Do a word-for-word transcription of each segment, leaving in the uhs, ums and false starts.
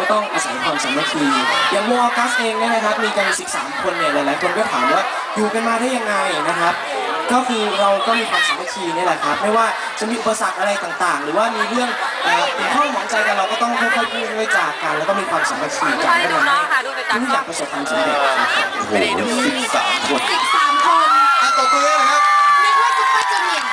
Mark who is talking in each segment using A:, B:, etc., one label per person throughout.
A: ก็ต้องอาศัยความสามัคคีอย่างโมออกัสเองเนี่ยนะครับมีกันสิบสามคนเนี่ยหลายๆคนก็ถามว่าอยู่กันมาได้ยังไงนะครับก็คือเราก็มีความสามัคคีนี่แหละครับไม่ว่าจะมีอุปสรรคอะไรต่างๆหรือว่ามีเรื่องเป็นข้อหมองใจกันเราก็ต้องค่อยๆพูดค่อยๆจากันแล้วก็มีความสามัคคีกันให้ทุกอย่างประสบความสำเร็จครับโอ้โหสิบสามคน
B: สิบสามคน
A: อ่ะตบมือเลยนะครับ
B: นึกว่าซุปเปอร์จูเนียร์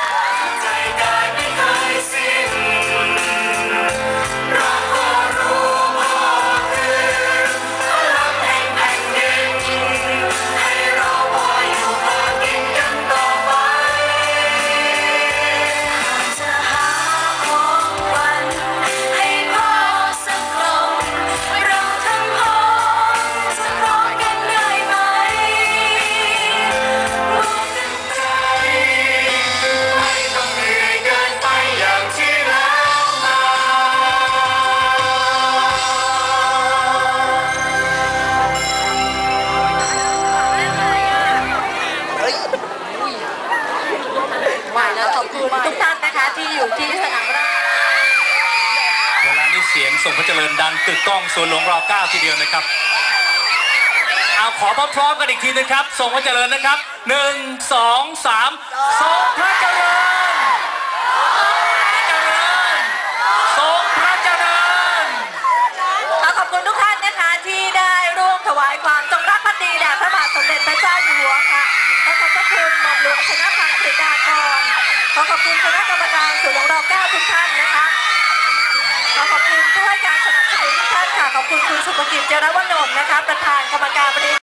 B: ทุกท่านนะคะที่อยู่ที่สนามราช
C: เวลานี้เสียงส่งพระเจริญดังกึกก้องสวนหลวงรอเก้าทีเดียวนะครับเอาขอพร้อมๆกันอีกทีนึงครับส่งพระเจริญนะครับหนึ่งสองสามส่งพระเจริญเจริญส่งพระเจริญ
B: ขอบคุณทุกท่านนะคะที่ได้ร่วมถวายความจงรักภักดีแด่พระบาทสมเด็จพระเจ้าอยู่หัวค่ะขอขอบพระคุณหม่อมหลวงชนพันธ์ กฤษฎากรขอขอบคุณคณะกรรมการสวนหลวงรอเก้าทุกท่านนะคะขอขอบคุณผู้ให้การสนับสนุนทุกท่านค่ะขอบคุณคุณสุภกิจ เจรวนนท์นะคะประธานกรรมการบริ